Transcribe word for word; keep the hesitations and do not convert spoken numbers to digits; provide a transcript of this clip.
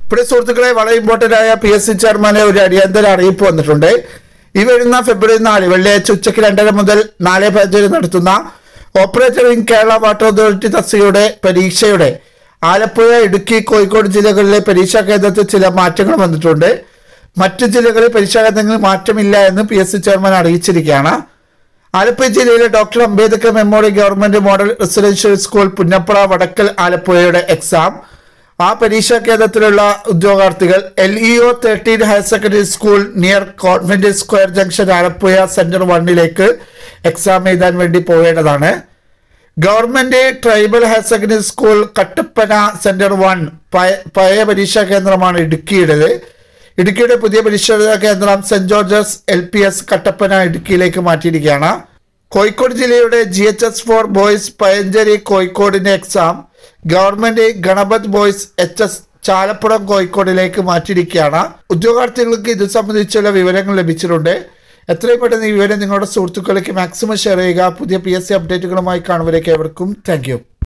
ഇവിടെ സുഹൃത്തുക്കളെ വളരെ ഇമ്പോർട്ടന്റ് ആയ പി എസ് സി ചെയർമാനെ ഒരു അടിയന്തര അറിയിപ്പ് വന്നിട്ടുണ്ട്. ഈ വരുന്ന ഫെബ്രുവരി നാല് വെള്ളിയാഴ്ച ഉച്ചയ്ക്ക് രണ്ടര മുതൽ നാല് പതിനഞ്ചിന് നടത്തുന്ന operator in Kerala water authority തസ്തികയുടെ പരീക്ഷയുടെ ആലപ്പുഴ, ഇടുക്കി, കോഴിക്കോട് ജില്ലകളിലെ പരീക്ഷാ കേന്ദ്രത്തിൽ ചില മാറ്റങ്ങൾ വന്നിട്ടുണ്ട്. മറ്റു ജില്ലകളിൽ പരീക്ഷാ കേന്ദ്രങ്ങളിൽ മാറ്റമില്ല എന്ന് പി എസ് സി ചെയർമാൻ അറിയിച്ചിരിക്കുകയാണ്. ആലപ്പുഴ ജില്ലയിലെ doctor Ambedkar memorial government model residential school Punnappura, Vadakkal ആലപ്പുഴയുടെ എക്സാം ആ പരീക്ഷാ കേന്ദ്രത്തിലുള്ള ഉദ്യോഗാർത്ഥികൾ L E O thirteen higher secondary school near convent square junction Alappuzha centre വണ്ണിലേക്ക് എക്സാം എഴുതാൻ വേണ്ടി പോകേണ്ടതാണ്. Government tribal higher secondary school Kattappana centre one പഴയ പരീക്ഷാ കേന്ദ്രമാണ് ഇടുക്കിയുടേത്. ഇടുക്കിയുടെ പുതിയ പരീക്ഷാ കേന്ദ്രം saint George's L P S Kattappana ഇടുക്കിയിലേക്ക് മാറ്റിയിരിക്കുകയാണ്. കോഴിക്കോട് ജില്ലയുടെ G H S for boys Payancheri കോഴിക്കോടിന്റെ exam government Ganapat boys H S Chalappuram കോഴിക്കോടിലേക്ക് മാറ്റിയിരിക്കുകയാണ്. ഉദ്യോഗാർത്ഥികൾക്ക് ഇത് സംബന്ധിച്ചുള്ള വിവരങ്ങൾ ലഭിച്ചിട്ടുണ്ട്. എത്രയും പെട്ടെന്ന് ഈ വിവരം നിങ്ങളുടെ സുഹൃത്തുക്കളിലേക്ക് മാക്സിമം ഷെയർ ചെയ്യുക. പുതിയ പി എസ് സി അപ്ഡേറ്റുകളുമായി കാണുവരേക്ക് ഏവർക്കും താങ്ക് യു.